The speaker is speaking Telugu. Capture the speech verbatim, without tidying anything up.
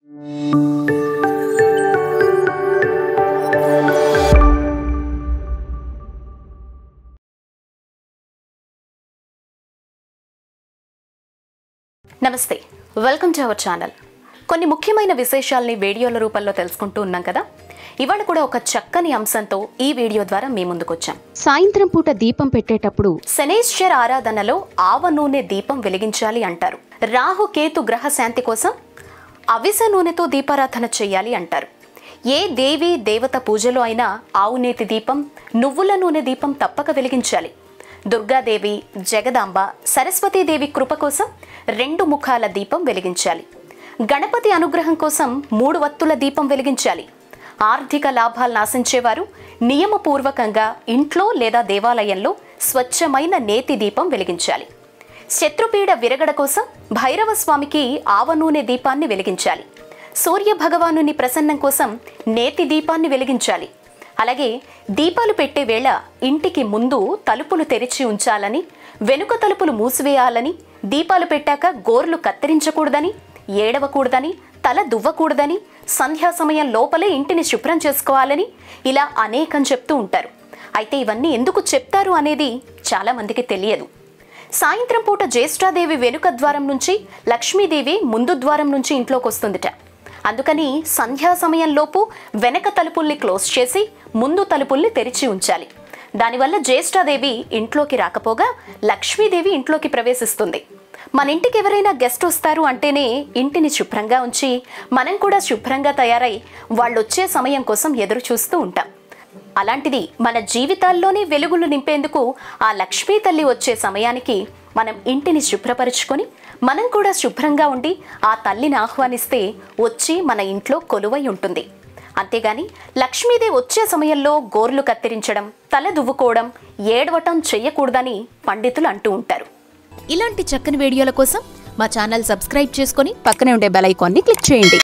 నమస్తే, వెల్కమ్ టు అవర్ ఛానల్. కొన్ని ముఖ్యమైన విశేషాలని వీడియోల రూపంలో తెలుసుకుంటూ ఉన్నాం కదా. ఇవాళ కూడా ఒక చక్కని అంశంతో ఈ వీడియో ద్వారా మీ ముందుకు వచ్చాం. సాయంత్రం పూట దీపం పెట్టేటప్పుడు శనేశ్వర ఆరాధనలో ఆవ నూనె దీపం వెలిగించాలి అంటారు. రాహు కేతు గ్రహ శాంతి కోసం అవిసె నూనెతో దీపారాధన చేయాలి అంటారు. ఏ దేవి దేవత పూజలో అయినా ఆవు నేతి దీపం, నువ్వుల నూనె దీపం తప్పక వెలిగించాలి. దుర్గాదేవి, జగదాంబ, సరస్వతీదేవి కృప కోసం రెండు ముఖాల దీపం వెలిగించాలి. గణపతి అనుగ్రహం కోసం మూడు వత్తుల దీపం వెలిగించాలి. ఆర్థిక లాభాలను ఆశించేవారు నియమపూర్వకంగా ఇంట్లో లేదా దేవాలయంలో స్వచ్ఛమైన నేతి దీపం వెలిగించాలి. శత్రుపీడ విరగడ కోసం భైరవ స్వామికి ఆవ నూనె దీపాన్ని వెలిగించాలి. సూర్య భగవానుని ప్రసన్నం కోసం నేతి దీపాన్ని వెలిగించాలి. అలాగే దీపాలు పెట్టే వేళ ఇంటికి ముందు తలుపులు తెరిచి ఉంచాలని, వెనుక తలుపులు మూసివేయాలని, దీపాలు పెట్టాక గోర్లు కత్తిరించకూడదని, ఏడవకూడదని, తల దువ్వకూడదని, సంధ్యా సమయం లోపలే ఇంటిని శుభ్రం చేసుకోవాలని ఇలా అనేకం చెప్తూ ఉంటారు. అయితే ఇవన్నీ ఎందుకు చెప్తారు అనేది చాలా మందికి తెలియదు. సాయంత్రం పూట జ్యేష్ఠాదేవి వెనుక ద్వారం నుంచి, లక్ష్మీదేవి ముందు ద్వారం నుంచి ఇంట్లోకి వస్తుందిట. అందుకని సంధ్యా సమయంలోపు వెనక తలుపుల్ని క్లోజ్ చేసి ముందు తలుపుల్ని తెరిచి ఉంచాలి. దానివల్ల జ్యేష్ఠాదేవి ఇంట్లోకి రాకపోగా లక్ష్మీదేవి ఇంట్లోకి ప్రవేశిస్తుంది. మన ఇంటికి ఎవరైనా గెస్ట్ వస్తారు అంటేనే ఇంటిని శుభ్రంగా ఉంచి మనం కూడా శుభ్రంగా తయారై వాళ్ళు వచ్చే సమయం కోసం ఎదురు చూస్తూ ఉంటాం. అలాంటిది మన జీవితాల్లోనే వెలుగులు నింపేందుకు ఆ లక్ష్మీ తల్లి వచ్చే సమయానికి మనం ఇంటిని శుభ్రపరుచుకొని మనం కూడా శుభ్రంగా ఉండి ఆ తల్లిని ఆహ్వానిస్తే వచ్చి మన ఇంట్లో కొలువై ఉంటుంది. అంతేగాని లక్ష్మీదేవి వచ్చే సమయంలో గోర్లు కత్తిరించడం, తల దువ్వుకోవడం, ఏడవటం చెయ్యకూడదని పండితులు అంటూ ఉంటారు. ఇలాంటి చక్కని వీడియోల కోసం మా ఛానల్ సబ్స్క్రైబ్ చేసుకొని పక్కనే ఉండే బెల్ ఐకాన్ని క్లిక్ చేయండి.